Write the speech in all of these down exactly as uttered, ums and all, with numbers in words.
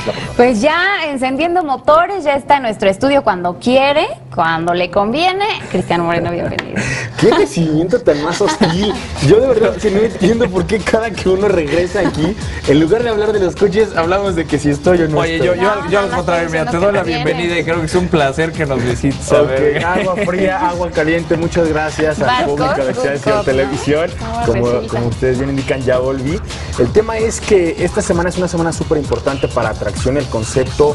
la portada. Pues ya encendiendo motores, ya está en nuestro estudio cuando quiere, cuando le conviene. Cristiano Moreno, bienvenido. ¿Qué recibimiento tan más hostil? Yo de verdad si no entiendo por qué cada que uno regresa aquí, en lugar de hablar de los coches, hablamos de que si estoy o no Oye, estoy. yo, yo, No, yo no, al no contrario, estoy mira, te diciendo doy que la te bienvenida vienes. y creo que es un placer que nos visites. A Ok, ver. agua fría, agua caliente, muchas gracias al Barcos, público de good Excelsior cop, Televisión. ¿no? Como, Resulta. como ustedes bien indican, ya volví. El tema es que esta semana es una semana súper importante para Atracción. El concepto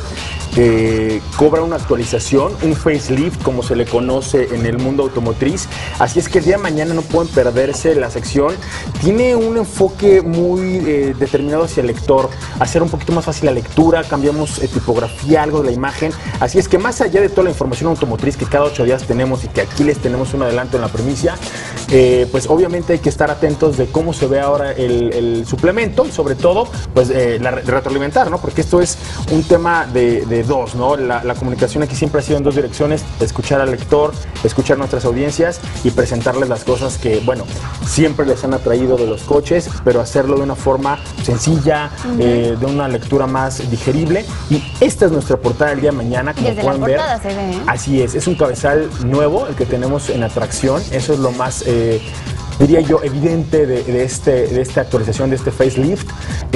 eh, cobra una actualización, un facelift, como se le conoce en el mundo automotriz. Así es que el día de mañana no pueden perderse la sección. Tiene un enfoque muy eh, determinado hacia el lector, hacer un poquito más fácil la lectura, cambiamos eh, tipografía, algo de la imagen. Así es que más allá de toda la información automotriz que cada ocho días tenemos y que aquí les tenemos un adelanto en la primicia, eh, pues obviamente hay que estar atentos de cómo se ve ahora el, el suplemento y sobre todo pues eh, la re- retroalimentar, ¿no? Porque esto es un tema de, de dos, ¿no? La, la comunicación aquí siempre ha sido en dos direcciones: escuchar al lector, escuchar nuestras audiencias y presentarles las cosas que, bueno, siempre les han atraído de los coches, pero hacerlo de una forma sencilla, uh-huh. eh, de una lectura más digerible. Y esta es nuestra portada del día de mañana, como Desde pueden la ver. portada se ve, ¿eh? Así es, es un cabezal nuevo el que tenemos en Atracción. Eso es lo más, eh, diría yo, evidente de, de, este, de esta actualización, de este facelift.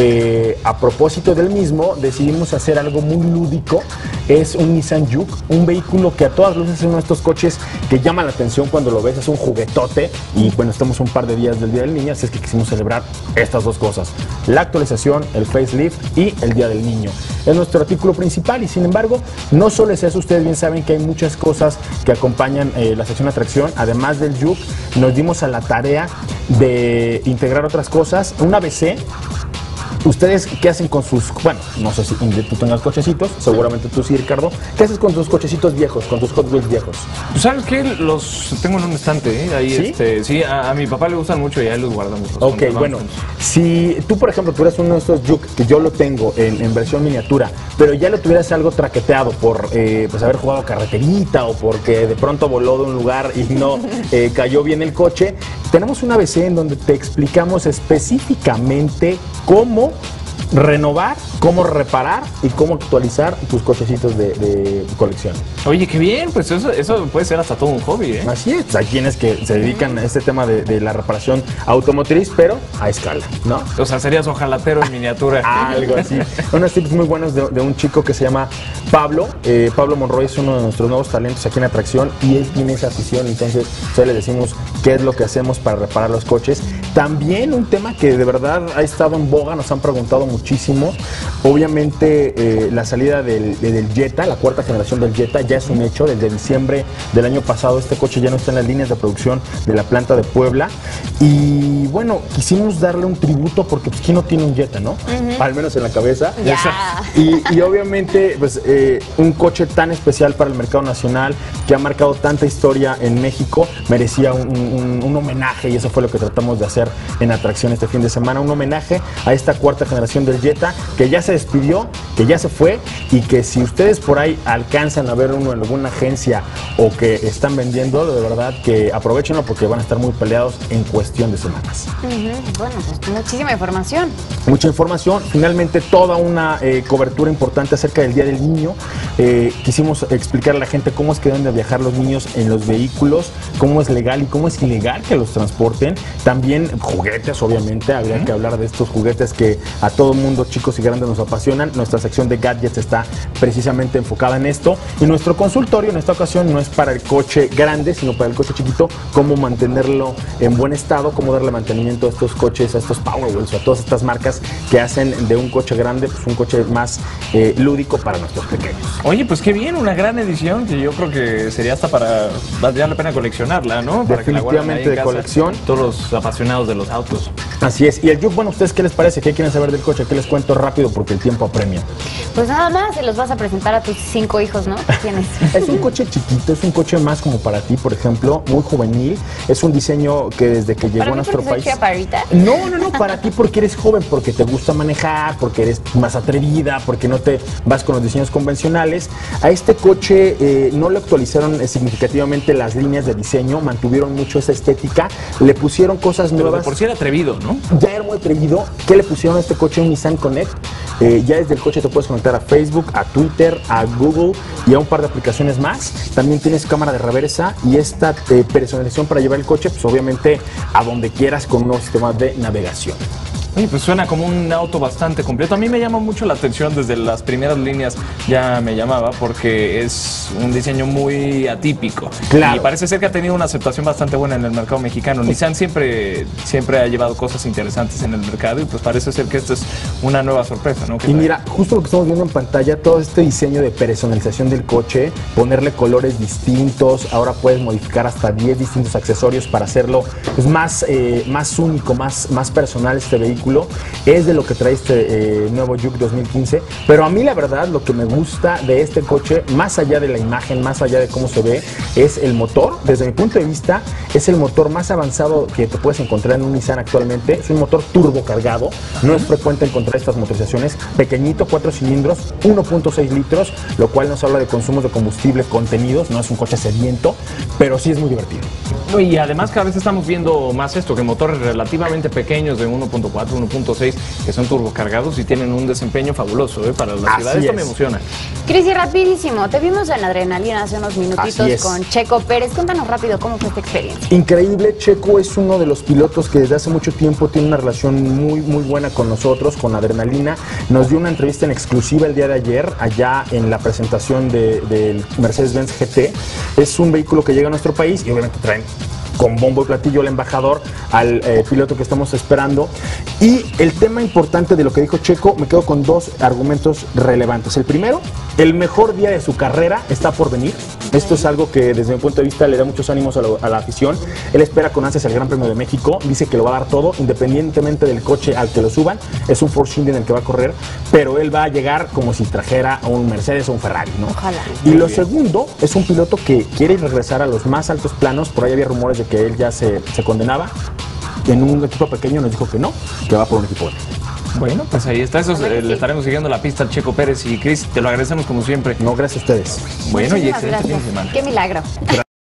Eh, a propósito del mismo, decidimos hacer algo muy lúdico. Es un Nissan Juke, un vehículo que a todas luces es uno de estos coches que llama la atención cuando lo ves. Es un juguetote y bueno, estamos un par de días del Día del Niño, así es que quisimos celebrar estas dos cosas: la actualización, el facelift y el Día del Niño. Es nuestro artículo principal y sin embargo, no solo es eso. Ustedes bien saben que hay muchas cosas que acompañan eh, la sección Atracción. Además del Juke, nos dimos a la tarea de integrar otras cosas, un A B C. ¿Ustedes qué hacen con sus, bueno, no sé si Ingrid, tú tengas cochecitos, seguramente tú sí, Ricardo? ¿Qué haces con tus cochecitos viejos, con tus Hot Wheels viejos? Pues, ¿sabes qué? Los tengo en un estante, ¿eh? Ahí, ¿Sí? este, sí, a, a mi papá le gustan mucho y ahí los guardamos. Los Ok, bueno, si tú, por ejemplo, tuvieras uno de estos Juke, que yo lo tengo en, en versión miniatura, pero ya lo tuvieras algo traqueteado por eh, pues haber jugado carreterita o porque de pronto voló de un lugar y no eh, cayó bien el coche, tenemos un A B C en donde te explicamos específicamente cómo renovar, cómo reparar y cómo actualizar tus cochecitos de, de colección. Oye, qué bien, pues eso, eso puede ser hasta todo un hobby, ¿eh? Así es, hay quienes que se dedican a este tema de, de la reparación automotriz, pero a escala, ¿no? O sea, serías ojalatero en miniatura. Algo así. Unos tips muy buenos de, de un chico que se llama Pablo. Eh, Pablo Monroy es uno de nuestros nuevos talentos aquí en Atracción y él tiene esa afición, entonces pues, le decimos qué es lo que hacemos para reparar los coches. También un tema que de verdad ha estado en boga, nos han preguntado muchísimo. Obviamente eh, la salida del, del Jetta, la cuarta generación del Jetta, ya es un hecho. Desde diciembre del año pasado este coche ya no está en las líneas de producción de la planta de Puebla. Y bueno, quisimos darle un tributo porque pues, ¿quién no tiene un Jetta, no? Uh-huh. Al menos en la cabeza. Ya. Y, y obviamente pues eh, un coche tan especial para el mercado nacional, que ha marcado tanta historia en México, merecía un, un, un homenaje, y eso fue lo que tratamos de hacer en Atracción este fin de semana. Un homenaje a esta cuarta generación del Jetta, que ya se despidió, que ya se fue, y que si ustedes por ahí alcanzan a ver uno en alguna agencia o que están vendiendo, de verdad que aprovechenlo porque van a estar muy peleados en cuestión de semanas. Uh-huh. Bueno, pues muchísima información. Mucha información, finalmente toda una eh, cobertura importante acerca del Día del Niño. Eh, quisimos explicar a la gente cómo es que deben de viajar los niños en los vehículos, cómo es legal y cómo es ilegal que los transporten. También juguetes, obviamente, habría que hablar de estos juguetes que a todo mundo, chicos y grandes, nos apasionan. Nuestra sección de gadgets está precisamente enfocada en esto. Y nuestro consultorio en esta ocasión no es para el coche grande, sino para el coche chiquito, cómo mantenerlo en buen estado, cómo darle mantenimiento a estos coches, a estos Power Wheels, a todas estas marcas que hacen de un coche grande pues un coche más eh, lúdico para nuestros pequeños. Oye, pues qué bien, una gran edición que yo creo que sería hasta para, valdría la pena coleccionarla, ¿no? Para Definitivamente que la de colección. Todos los apasionados de los autos. Así es. Y el Juke, bueno, ¿ustedes qué les parece? ¿Qué quieren saber del coche? ¿Qué les cuento rápido? Porque el tiempo apremia. Pues nada más, se los vas a presentar a tus cinco hijos, ¿no? ¿Quién es? Es un coche chiquito, es un coche más como para ti, por ejemplo, muy juvenil. Es un diseño que desde que llegó ¿Para a mí nuestro porque soy país... chaparrita? No, no, no, para ti porque eres joven, porque te gusta manejar, porque eres más atrevida, porque no te vas con los diseños convencionales. González. A este coche eh, no le actualizaron eh, significativamente las líneas de diseño, mantuvieron mucho esa estética, le pusieron cosas Pero nuevas. de por sí era atrevido, ¿no? Ya era muy atrevido. ¿Qué le pusieron a este coche? Un Nissan Connect. Eh, ya desde el coche te puedes conectar a Facebook, a Twitter, a Google y a un par de aplicaciones más. También tienes cámara de reversa y esta eh, personalización para llevar el coche, pues obviamente a donde quieras con un nuevo sistema de navegación. Oye, pues suena como un auto bastante completo. A mí me llama mucho la atención, desde las primeras líneas ya me llamaba, porque es un diseño muy atípico. Claro. Y parece ser que ha tenido una aceptación bastante buena en el mercado mexicano. Nissan siempre, siempre ha llevado cosas interesantes en el mercado y pues parece ser que esto es una nueva sorpresa, ¿no? Y mira, justo lo que estamos viendo en pantalla, todo este diseño de personalización del coche, ponerle colores distintos, ahora puedes modificar hasta diez distintos accesorios para hacerlo pues, más, eh, más único, más, más personal este vehículo. Es de lo que trae este eh, nuevo Juke dos mil quince, pero a mí la verdad lo que me gusta de este coche, más allá de la imagen, más allá de cómo se ve, es el motor. Desde mi punto de vista es el motor más avanzado que te puedes encontrar en un Nissan actualmente. Es un motor turbo cargado, no es frecuente encontrar estas motorizaciones, pequeñito, cuatro cilindros, uno punto seis litros, lo cual nos habla de consumos de combustible contenidos, no es un coche sediento, pero sí es muy divertido. Y además cada vez estamos viendo más esto, que motores relativamente pequeños de uno punto cuatro, uno punto seis, que son turbocargados y tienen un desempeño fabuloso ¿eh? para la ciudad. Así Esto es. me emociona. Cris, y rapidísimo, te vimos en Adrenalina hace unos Así minutitos es. con Checo Pérez. Cuéntanos rápido cómo fue esta experiencia. Increíble, Checo es uno de los pilotos que desde hace mucho tiempo tiene una relación muy muy buena con nosotros, con Adrenalina. Nos dio una entrevista en exclusiva el día de ayer, allá en la presentación de, del Mercedes-Benz G T. Es un vehículo que llega a nuestro país y obviamente traen con bombo y platillo al embajador, al eh, piloto que estamos esperando. Y el tema importante de lo que dijo Checo, me quedo con dos argumentos relevantes. El primero, el mejor día de su carrera está por venir. Esto es algo que desde mi punto de vista le da muchos ánimos a, lo, a la afición. Él espera con ansias el Gran Premio de México, dice que lo va a dar todo, independientemente del coche al que lo suban. Es un Force India en el que va a correr, pero él va a llegar como si trajera a un Mercedes o un Ferrari, ¿no? Ojalá. Y lo segundo, es un piloto que quiere regresar a los más altos planos. Por ahí había rumores de que él ya se, se condenaba. En un equipo pequeño nos dijo que no, que va por un equipo grande. Bueno, pues ahí está. Eso eh, le estaremos siguiendo la pista al Checo Pérez. Y Cris, te lo agradecemos como siempre. No, gracias a ustedes. Bueno, y Muchísimas excelente fin gracias. de semana. Qué milagro.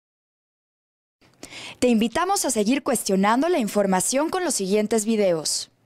Te invitamos a seguir cuestionando la información con los siguientes videos.